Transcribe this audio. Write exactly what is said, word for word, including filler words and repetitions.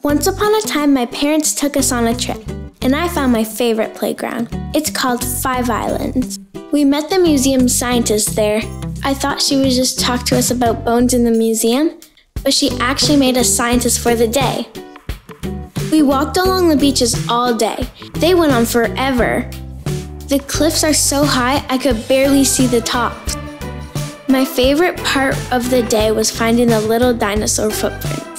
Once upon a time, my parents took us on a trip, and I found my favorite playground. It's called Five Islands. We met the museum scientist there. I thought she would just talk to us about bones in the museum, but she actually made us scientists for the day. We walked along the beaches all day. They went on forever. The cliffs are so high, I could barely see the tops. My favorite part of the day was finding the little dinosaur footprint.